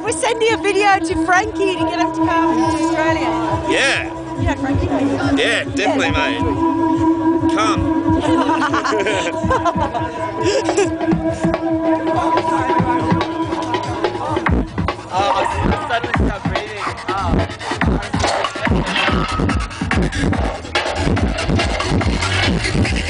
We're sending a video to Frankie to get him to come to Australia. Yeah. Yeah, Frankie. Yeah, definitely, mate. Come. Oh, I suddenly start breathing. Oh.